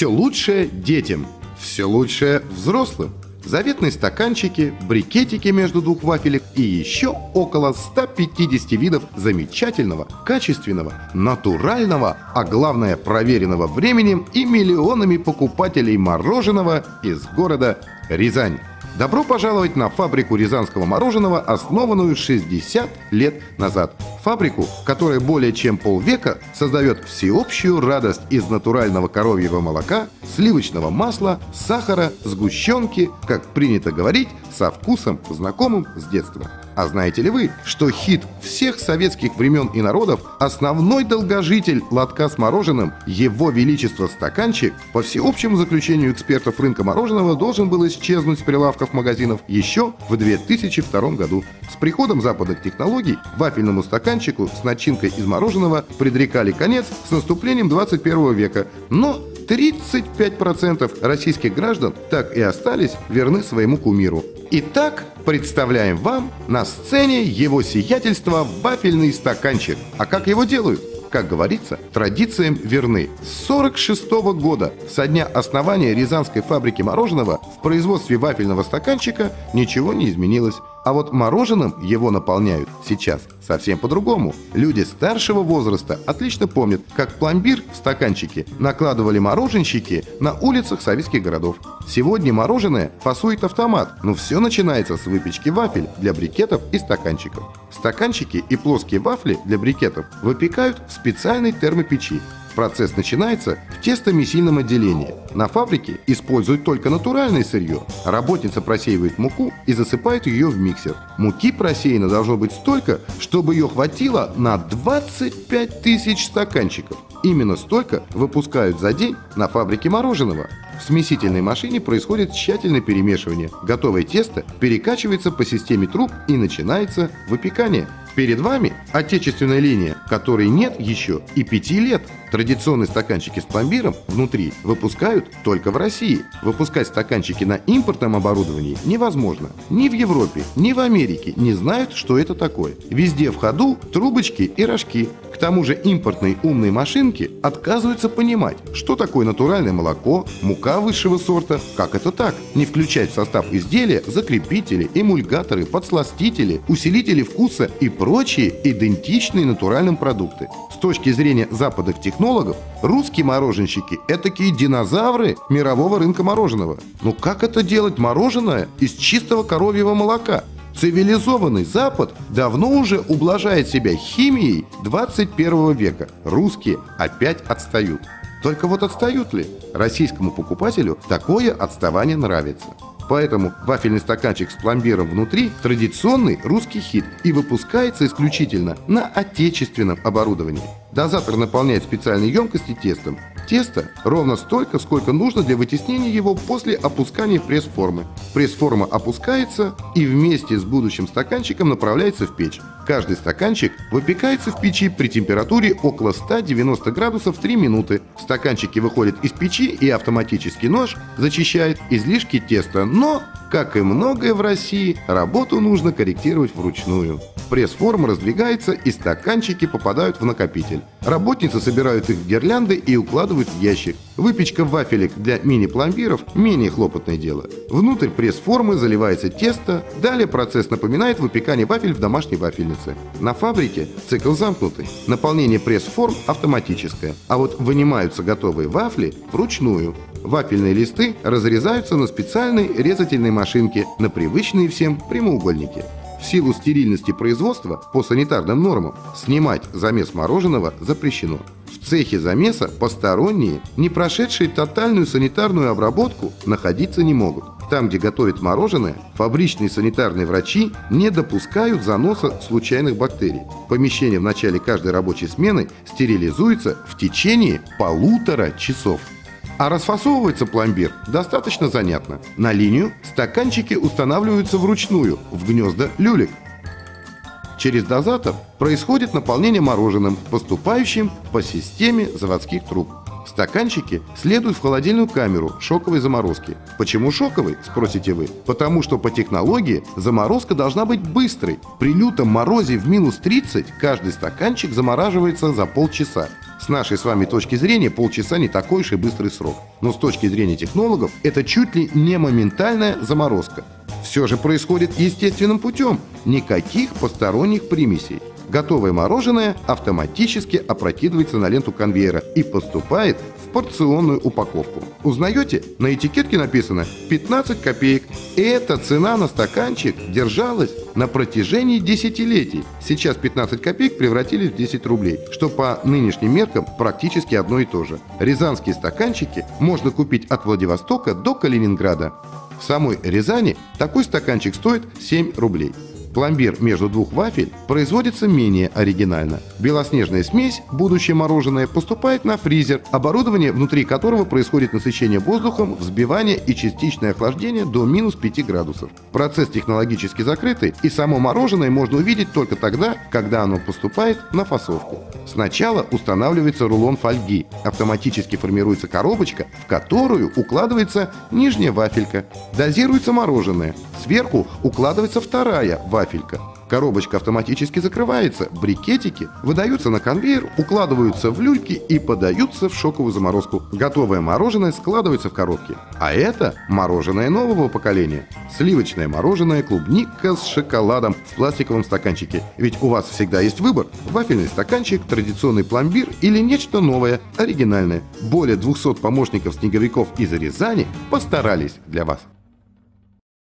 Все лучшее детям, все лучшее взрослым. Заветные стаканчики, брикетики между двух вафелек и еще около 150 видов замечательного, качественного, натурального, а главное проверенного временем и миллионами покупателей мороженого из города Рязань. Добро пожаловать на фабрику рязанского мороженого, основанную 60 лет назад. Фабрику, которая более чем полвека создает всеобщую радость из натурального коровьего молока, сливочного масла, сахара, сгущенки, как принято говорить, со вкусом, знакомым с детства. А знаете ли вы, что хит всех советских времен и народов, основной долгожитель лотка с мороженым, Его Величество стаканчик, по всеобщему заключению экспертов рынка мороженого, должен был исчезнуть с прилавков магазинов еще в 2002 году. С приходом западных технологий вафельному стаканчику с начинкой из мороженого предрекали конец с наступлением 21 века, но 35% российских граждан так и остались верны своему кумиру. Итак, представляем вам на сцене его сиятельство вафельный стаканчик. А как его делают? Как говорится, традициям верны. С 1946 года, со дня основания Рязанской фабрики мороженого, в производстве вафельного стаканчика ничего не изменилось. А вот мороженым его наполняют сейчас совсем по-другому. Люди старшего возраста отлично помнят, как пломбир в стаканчике накладывали мороженщики на улицах советских городов. Сегодня мороженое фасует автомат, но все начинается с выпечки вафель для брикетов и стаканчиков. Стаканчики и плоские вафли для брикетов выпекают в специальной термопечи. Процесс начинается в тестомесильном отделении. На фабрике используют только натуральное сырье. Работница просеивает муку и засыпает ее в миксер. Муки просеяно должно быть столько, чтобы ее хватило на 25 тысяч стаканчиков. Именно столько выпускают за день на фабрике мороженого. В смесительной машине происходит тщательное перемешивание. Готовое тесто перекачивается по системе труб и начинается выпекание. Перед вами отечественная линия, которой нет еще и 5 лет. Традиционные стаканчики с пломбиром внутри выпускают только в России. Выпускать стаканчики на импортном оборудовании невозможно. Ни в Европе, ни в Америке не знают, что это такое. Везде в ходу трубочки и рожки. К тому же импортные умные машинки отказываются понимать, что такое натуральное молоко, мука высшего сорта, как это так. Не включать в состав изделия закрепители, эмульгаторы, подсластители, усилители вкуса и прочие идентичные натуральным продукты. С точки зрения западных технологов, русские мороженщики – этакие динозавры мирового рынка мороженого. Но как это делать мороженое из чистого коровьего молока? Цивилизованный Запад давно уже ублажает себя химией 21 века. Русские опять отстают. Только вот отстают ли? Российскому покупателю такое отставание нравится. Поэтому вафельный стаканчик с пломбиром внутри – традиционный русский хит и выпускается исключительно на отечественном оборудовании. Дозатор наполняет специальные емкости тестом. Тесто ровно столько, сколько нужно для вытеснения его после опускания пресс-формы. Пресс-форма опускается и вместе с будущим стаканчиком направляется в печь. Каждый стаканчик выпекается в печи при температуре около 190 градусов 3 минуты. Стаканчики выходят из печи и автоматический нож зачищает излишки теста. Но, как и многое в России, работу нужно корректировать вручную. Пресс-форма раздвигается и стаканчики попадают в накопитель. Работницы собирают их в гирлянды и укладывают в ящик. Выпечка вафелек для мини-пломбиров – менее хлопотное дело. Внутрь пресс-формы заливается тесто. Далее процесс напоминает выпекание вафель в домашней вафельнице. На фабрике цикл замкнутый. Наполнение пресс-форм автоматическое. А вот вынимаются готовые вафли вручную. Вафельные листы разрезаются на специальной резательной машинке на привычные всем прямоугольники. В силу стерильности производства по санитарным нормам снимать замес мороженого запрещено. В цехе замеса посторонние, не прошедшие тотальную санитарную обработку, находиться не могут. Там, где готовят мороженое, фабричные санитарные врачи не допускают заноса случайных бактерий. Помещение в начале каждой рабочей смены стерилизуется в течение 1,5 часов. А расфасовывается пломбир достаточно занятно. На линию стаканчики устанавливаются вручную в гнезда люлек. Через дозатор происходит наполнение мороженым, поступающим по системе заводских труб. Стаканчики следуют в холодильную камеру шоковой заморозки. Почему шоковой, спросите вы? Потому что по технологии заморозка должна быть быстрой. При лютом морозе в минус 30 каждый стаканчик замораживается за полчаса. С нашей с вами точки зрения полчаса не такой уж и быстрый срок. Но с точки зрения технологов это чуть ли не моментальная заморозка. Все же происходит естественным путем. Никаких посторонних примесей. Готовое мороженое автоматически опрокидывается на ленту конвейера и поступает в порционную упаковку. Узнаете? На этикетке написано 15 копеек. Эта цена на стаканчик держалась на протяжении десятилетий. Сейчас 15 копеек превратились в 10 рублей, что по нынешним меркам практически одно и то же. Рязанские стаканчики можно купить от Владивостока до Калининграда. В самой Рязани такой стаканчик стоит 7 рублей. Пломбир между двух вафель производится менее оригинально. Белоснежная смесь, будущее мороженое, поступает на фризер, оборудование внутри которого происходит насыщение воздухом, взбивание и частичное охлаждение до минус 5 градусов. Процесс технологически закрытый, и само мороженое можно увидеть только тогда, когда оно поступает на фасовку. Сначала устанавливается рулон фольги, автоматически формируется коробочка, в которую укладывается нижняя вафелька. Дозируется мороженое. Сверху укладывается вторая вафелька. Коробочка автоматически закрывается, брикетики выдаются на конвейер, укладываются в люльки и подаются в шоковую заморозку. Готовое мороженое складывается в коробки. А это мороженое нового поколения. Сливочное мороженое, клубника с шоколадом в пластиковом стаканчике. Ведь у вас всегда есть выбор: вафельный стаканчик, традиционный пломбир или нечто новое, оригинальное. Более 200 помощников снеговиков из Рязани постарались для вас.